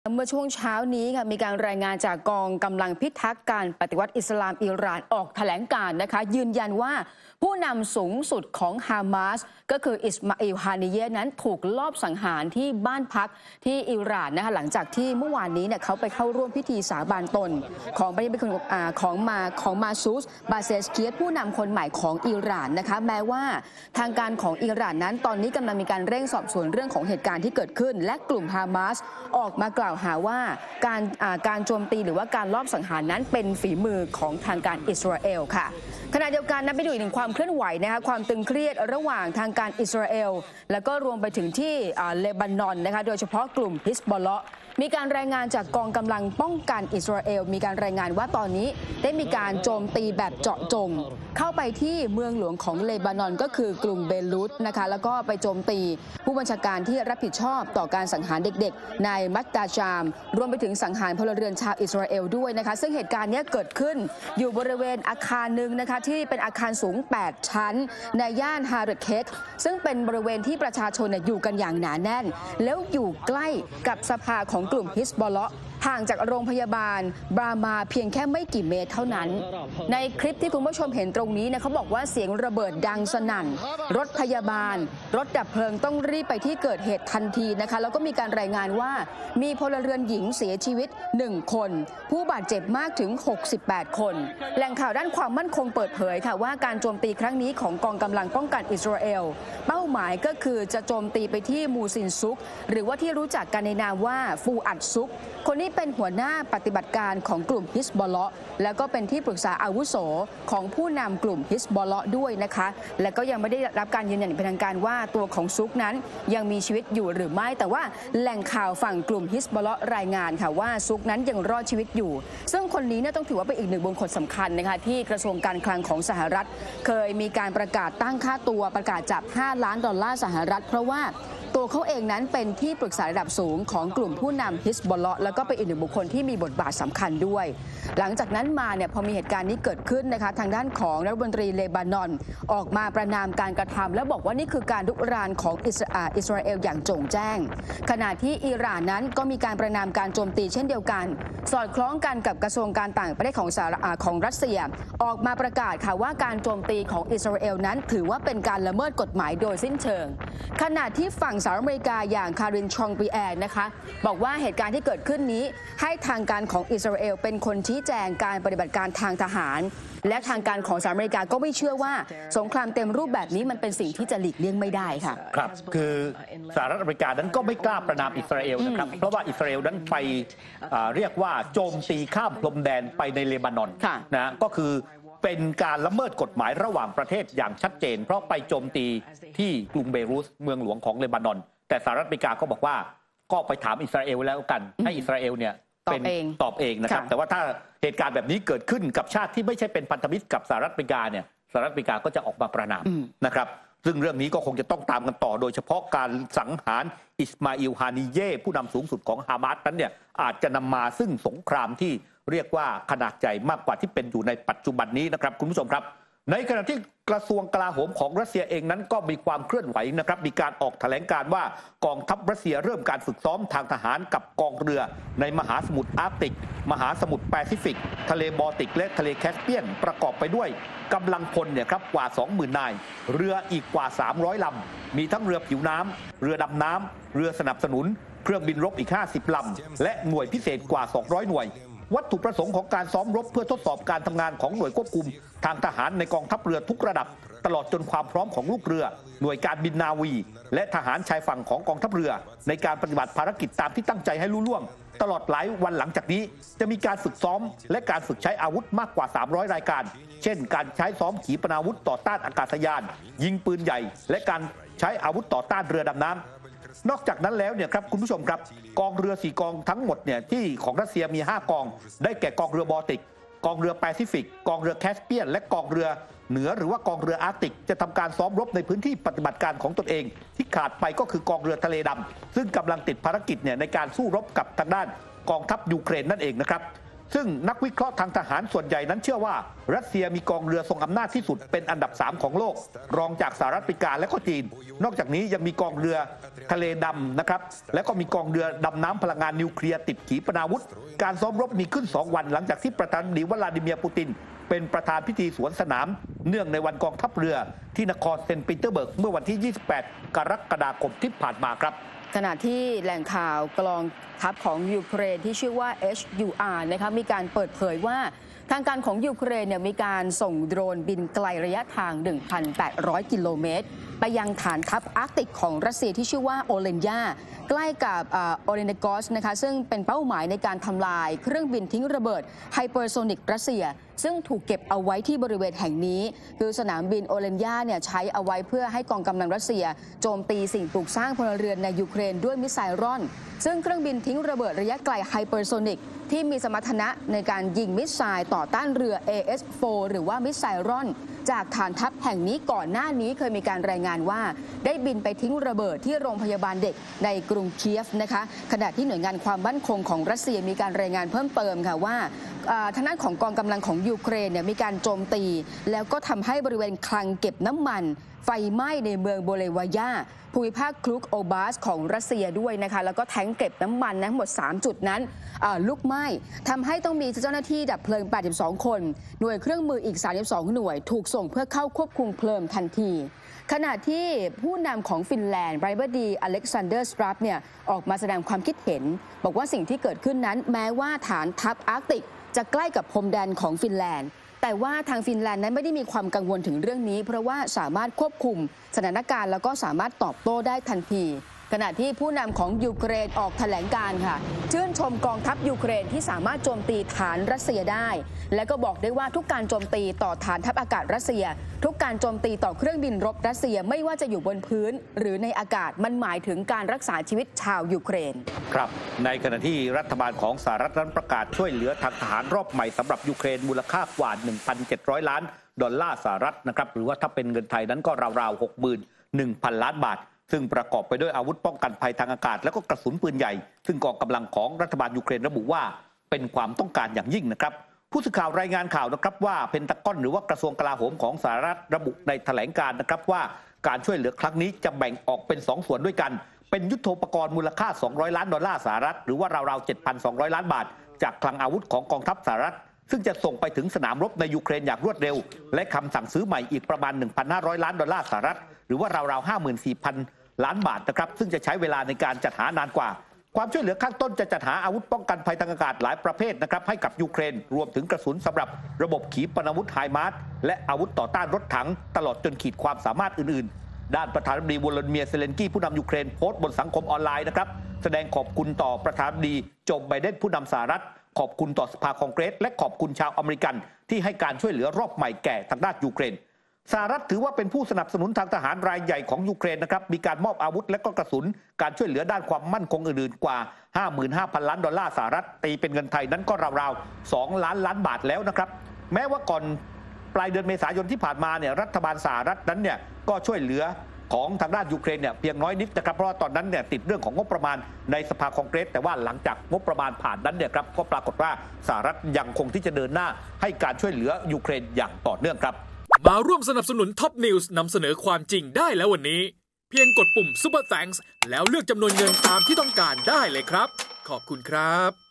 เมื่อช่วงเช้านี้ค่ะมีการรายงานจากกองกำลังพิทักษ์การปฏิวัติอิสลามอิหร่านออกแถลงการณ์นะคะยืนยันว่าผู้นำสูงสุดของฮามาสก็คืออิสมาอิล ฮานิเยะนั้นถูกลอบสังหารที่บ้านพักที่อิหร่านนะคะหลังจากที่เมื่อวานนี้เขาไปเข้าร่วมพิธีสาบานตนของมาซูส บาเซสเคียสผู้นำคนใหม่ของอิหร่านนะคะแม้ว่าทางการของอิหร่านนั้นตอนนี้กำลังมีการเร่งสอบสวนเรื่องของเหตุการณ์ที่เกิดขึ้นและกลุ่มฮามาสออกมากล่าวหาว่าการโจมตีหรือว่าการลอบสังหารนั้นเป็นฝีมือของทางการอิสราเอลค่ะขณะเดียวกันไปดูอีกหนึ่งความเคลื่อนไหวนะคะความตึงเครียดระหว่างทางการอิสราเอลแล้วก็รวมไปถึงที่เลบานอนนะคะโดยเฉพาะกลุ่มฮิซบอลเลาะห์มีการรายงานจากกองกำลังป้องกันอิสราเอลมีการรายงานว่าตอนนี้ได้มีการโจมตีแบบเจาะจงเข้าไปที่เมืองหลวงของเลบานอนก็คือกรุงเบรุตนะคะแล้วก็ไปโจมตีผู้บัญชาการที่รับผิดชอบต่อการสังหารเด็กๆในมัตตาจามรวมไปถึงสังหารพลเรือนชาวอิสราเอลด้วยนะคะซึ่งเหตุการณ์นี้เกิดขึ้นอยู่บริเวณอาคารหนึ่งนะคะที่เป็นอาคารสูง8ชั้นในย่านฮาริดเคกซึ่งเป็นบริเวณที่ประชาชนอยู่กันอย่างหนาแน่นแล้วอยู่ใกล้กับสภาของกลุ่มฮิซบอลเลาะห์ห่างจากโรงพยาบาลบรามาเพียงแค่ไม่กี่เมตรเท่านั้นในคลิปที่คุณผู้ชมเห็นตรงนี้เขาบอกว่าเสียงระเบิดดังสนั่นรถพยาบาลรถดับเพลิงต้องรีบไปที่เกิดเหตุทันทีนะคะแล้วก็มีการรายงานว่ามีพลเรือนหญิงเสียชีวิต1คนผู้บาดเจ็บมากถึง68คนแหล่งข่าวด้านความมั่นคงเปิดเผยค่ะว่าการโจมตีครั้งนี้ของกองกำลังป้องกันอิสราเอลเป้าหมายก็คือจะโจมตีไปที่มูซินซุกหรือว่าที่รู้จักกันในนามว่าฟูอัดซุกคนนี้เป็นหัวหน้าปฏิบัติการของกลุ่มฮิซบอลเลาะห์แล้วก็เป็นที่ปรึกษาอาวุโสของผู้นำกลุ่มฮิซบอลเลาะห์ด้วยนะคะและก็ยังไม่ได้รับการยืนยันอย่างเป็นทางการว่าตัวของซุกนั้นยังมีชีวิตอยู่หรือไม่แต่ว่าแหล่งข่าวฝั่งกลุ่มฮิซบอลเลาะห์รายงานค่ะว่าซุกนั้นยังรอดชีวิตอยู่ซึ่งคนนี้ต้องถือว่าเป็นอีกหนึ่งบุคคลสำคัญนะคะที่กระทรวงการคลังของสหรัฐเคยมีการประกาศตั้งค่าตัวประกาศจับ$5 ล้านสหรัฐเพราะว่าตัวเขาเองนั้นเป็นที่ปรึกษาระดับสูงของกลุ่มผู้นำฮิซบอลเลาะห์แล้วก็เป็นอีกหนึ่งบุคคลที่มีบทบาทสำคัญด้วยหลังจากนั้นมาพอมีเหตุการณ์นี้เกิดขึ้นนะคะทางด้านของรัฐมนตรีเลบานอนออกมาประณามการกระทำและบอกว่านี่คือการรุกรานของอิสราเอลอย่างโจ่งแจ้งขณะที่อิหร่านนั้นก็มีการประณามการโจมตีเช่นเดียวกันสอดคล้องกันกับกระทรวงการต่างประเทศของรัสเซียออกมาประกาศค่ะว่าการโจมตีของอิสราเอลนั้นถือว่าเป็นการละเมิดกฎหมายโดยสิ้นเชิงขณะที่ฝั่งสหรัฐอเมริกาอย่างคาริน ชองปีแอนนะคะบอกว่าเหตุการณ์ที่เกิดขึ้นนี้ให้ทางการของอิสราเอลเป็นคนชี้แจงการปฏิบัติการทางทหารและทางการของสหรัฐอเมริกาก็ไม่เชื่อว่าสงครามเต็มรูปแบบนี้มันเป็นสิ่งที่จะหลีกเลี่ยงไม่ได้ค่ะครับคือสหรัฐอเมริกานั้นก็ไม่กล้าประณามอิสราเอลนะครับเพราะว่าอิสราเอลนั้นไปเรียกว่าโจมตีข้ามพรมแดนไปในเลบานอนนะก็คือเป็นการละเมิดกฎหมายระหว่างประเทศอย่างชัดเจนเพราะไปโจมตีที่กรุงเบรุตเมืองหลวงของเลบานอนแต่สหรัฐอเมริกาก็บอกว่าก็ไปถามอิสราเอลแล้วกันให้อิสราเอลเนี่ยตอบเองนะครับแต่ว่าถ้าเหตุการณ์แบบนี้เกิดขึ้นกับชาติที่ไม่ใช่เป็นพันธมิตรกับสหรัฐอเมริกาเนี่ยสหรัฐอเมริกาก็จะออกมาประณามนะครับซึ่งเรื่องนี้ก็คงจะต้องตามกันต่อโดยเฉพาะการสังหารอิสมาอิล ฮานิเยะผู้นำสูงสุดของฮามาสนั้นเนี่ยอาจจะนำมาซึ่งสงครามที่เรียกว่าขนาดใหญ่มากกว่าที่เป็นอยู่ในปัจจุบันนี้นะครับคุณผู้ชมครับในขณะที่กระทรวงกลาโหมของรัสเซียเองนั้นก็มีความเคลื่อนไหวนะครับมีการออกแถลงการว่ากองทัพรัสเซียเริ่มการฝึกซ้อมทางทหารกับกองเรือในมหาสมุทรอาร์กติกมหาสมุทรแปซิฟิกทะเลบอลติกและทะเลแคสเปียนประกอบไปด้วยกำลังพลเนี่ยครับกว่า 20,000 นายเรืออีกกว่า300 ลำมีทั้งเรือผิวน้ำเรือดำน้ำเรือสนับสนุนเครื่องบินรบอีก50 ลำและหน่วยพิเศษกว่า200 หน่วยวัตถุประสงค์ของการซ้อมรบเพื่อทดสอบการทำงานของหน่วยควบคุมทางทหารในกองทัพเรือทุกระดับตลอดจนความพร้อมของลูกเรือหน่วยการบินนาวีและทหารชายฝั่งของกองทัพเรือในการปฏิบัติภารกิจตามที่ตั้งใจให้ลุล่วงตลอดหลายวันหลังจากนี้จะมีการฝึกซ้อมและการฝึกใช้อาวุธมากกว่า300 รายการเช่นการใช้ซ้อมขีปนาวุธต่อต้านอากาศยานยิงปืนใหญ่และการใช้อาวุธต่อต้านเรือดำน้ำนอกจากนั้นแล้วเนี่ยครับคุณผู้ชมครับกองเรือ4 กองทั้งหมดเนี่ยที่ของรัสเซียมี5 กองได้แก่กองเรือบอลติกกองเรือแปซิฟิกกองเรือแคสเปียนและกองเรือเหนือหรือว่ากองเรืออาร์กติกจะทำการซ้อมรบในพื้นที่ปฏิบัติการของตนเองที่ขาดไปก็คือกองเรือทะเลดำซึ่งกำลังติดภารกิจเนี่ยในการสู้รบกับทางด้านกองทัพยูเครนนั่นเองนะครับซึ่งนักวิเคราะห์ทางทหารส่วนใหญ่นั้นเชื่อว่ารัสเซียมีกองเรือทรงอำนาจที่สุดเป็นอันดับ3ของโลกรองจากสหรัฐอเมริกาและก็จีนนอกจากนี้ยังมีกองเรือทะเลดำนะครับและก็มีกองเรือดำน้ำพลังงานนิวเคลียร์ติดขีปนาวุธการซ้อมรบมีขึ้น2 วันหลังจากที่ประธานาธิบดีวลาดิเมียร์ปูตินเป็นประธานพิธีสวนสนามเนื่องในวันกองทัพเรือที่นครเซนต์ปีเตอร์เบิร์กเมื่อวันที่ 28 กรกฎาคมที่ผ่านมาครับขณะที่แหล่งข่าวกองทัพของยูเครนที่ชื่อว่า HUR นะคะมีการเปิดเผยว่าทางการของยูเครนมีการส่งโดรนบินไกลระยะทาง 1,800 กิโลเมตรไปยังฐานทัพอาร์กติกของรัสเซียที่ชื่อว่าโอเลนยาใกล้กับโอเลนกอสนะคะซึ่งเป็นเป้าหมายในการทำลายเครื่องบินทิ้งระเบิดไฮเปอร์โซนิกรัสเซียซึ่งถูกเก็บเอาไว้ที่บริเวณแห่งนี้คือสนามบินโอเลนยาใช้เอาไว้เพื่อให้กองกำลังรัสเซียโจมตีสิ่งปลูกสร้างพลเรือนในยูเครนด้วยมิสไซล์ร่อนซึ่งเครื่องบินทิ้งระเบิดระยะไกลไฮเปอร์โซนิกที่มีสมรรถนะในการยิงมิสไซล์ต่อต้านเรือ AS-4 หรือว่ามิสไซล์ร่อนจากฐานทัพแห่งนี้ก่อนหน้านี้เคยมีการรายงานว่าได้บินไปทิ้งระเบิดที่โรงพยาบาลเด็กในกรุงเคียฟนะคะขณะที่หน่วยงานความมั่นคงของรัสเซียมีการรายงานเพิ่มเติมค่ะว่าทางด้านของกองกำลังของยูเครนมีการโจมตีแล้วก็ทำให้บริเวณคลังเก็บน้ำมันไฟไหม้ในเมืองโบเลวายาภูมิภาคคลุกโอบาสของรัสเซียด้วยนะคะแล้วก็แทงเก็บน้ำมันทั้งหมด3จุดนั้นลุกไหม้ทำให้ต้องมีเจ้าหน้าที่ดับเพลิง82คนหน่วยเครื่องมืออีก32หน่วยถูกส่งเพื่อเข้าควบคุมเพลิงทันทีขณะที่ผู้นำของฟินแลนด์ไบรบดีอเล็กซานเดอร์สตรัปออกมาแสดงความคิดเห็นบอกว่าสิ่งที่เกิดขึ้นนั้นแม้ว่าฐานทัพอาร์กติกจะใกล้กับพรมแดนของฟินแลนด์แต่ว่าทางฟินแลนด์นั้นไม่ได้มีความกังวลถึงเรื่องนี้เพราะว่าสามารถควบคุมสถานการณ์แล้วก็สามารถตอบโต้ได้ทันทีขณะที่ผู้นำของยูเครนออกแถลงการค่ะชื่นชมกองทัพยูเครนที่สามารถโจมตีฐานรัสเซียได้และก็บอกได้ว่าทุกการโจมตีต่อฐานทัพอากาศรัสเซียทุกการโจมตีต่อเครื่องบินรบรัสเซียไม่ว่าจะอยู่บนพื้นหรือในอากาศมันหมายถึงการรักษาชีวิตชาวยูเครนครับในขณะที่รัฐบาลของสหรัฐนั้นประกาศช่วยเหลือทางทหารรอบใหม่สำหรับยูเครนมูลค่ากว่า 1,700 ล้านดอลลาร์สหรัฐนะครับหรือว่าถ้าเป็นเงินไทยนั้นก็ราวๆ 61,000 ล้านบาทซึ่งประกอบไปด้วยอาวุธป้องกันภัยทางอากาศและก็กระสุนปืนใหญ่ซึ่งกองกำลังของรัฐบาลยูเครนระบุว่าเป็นความต้องการอย่างยิ่งนะครับผู้สื่อข่าวรายงานข่าวนะครับว่าเพนทากอนหรือว่ากระทรวงกลาโหมของสหรัฐระบุในแถลงการนะครับว่าการช่วยเหลือครั้งนี้จะแบ่งออกเป็น2 ส่วนด้วยกันเป็นยุทโธปกรณ์มูลค่า200 ล้านดอลลาร์สหรัฐหรือว่าราวๆ 7,200 ล้านบาทจากคลังอาวุธของกองทัพสหรัฐซึ่งจะส่งไปถึงสนามรบในยูเครนอย่างรวดเร็วและคำสั่งซื้อใหม่อีกประมาณ 1,500 ล้านดอลลาร์สหรัฐหรือว่าราวๆ 54,000 ล้านบาทนะครับซึ่งจะใช้เวลาในการจัดหานานกว่าความช่วยเหลือข้างต้นจะจัดหาอาวุธป้องกันภัยทางอากาศหลายประเภทนะครับให้กับยูเครนรวมถึงกระสุนสำหรับระบบขีปนาวุธไฮมาร์สและอาวุธต่อต้านรถถังตลอดจนขีดความสามารถอื่นๆด้านประธานาธิบดีวลาดิเมียร์เซเลนสกี้ผู้นำยูเครนโพสต์บนสังคมออนไลน์นะครับแสดงขอบคุณต่อประธานาธิบดีโจไบเดนผู้นำสหรัฐขอบคุณต่อสภาคองเกรสและขอบคุณชาวอเมริกันที่ให้การช่วยเหลือรอบใหม่แก่ทางด้านยูเครนสหรัฐถือว่าเป็นผู้สนับสนุนทางทหารรายใหญ่ของยูเครนนะครับมีการมอบอาวุธและก็กระสุนการช่วยเหลือด้านความมั่นคงอื่นๆกว่า 55,000 ล้านดอลลาร์สหรัฐตีเป็นเงินไทยนั้นก็ราวๆ 2 ล้านล้านบาทแล้วนะครับแม้ว่าก่อนปลายเดือนเมษายนที่ผ่านมารัฐบาลสหรัฐนั้นก็ช่วยเหลือของทางด้านยูเครนเพียงน้อยนิดนะครับเพราะว่าตอนนั้นติดเรื่องของงบประมาณในสภาคองเกรสแต่ว่าหลังจากงบประมาณผ่านนั้นครับก็ปรากฏว่าสหรัฐยังคงที่จะเดินหน้าให้การช่วยเหลือยูเครนอย่างต่อเนื่องครับมาร่วมสนับสนุนท็อปนิวส์นำเสนอความจริงได้แล้ววันนี้เพียงกดปุ่ม Super Thanks แล้วเลือกจำนวนเงินตามที่ต้องการได้เลยครับขอบคุณครับ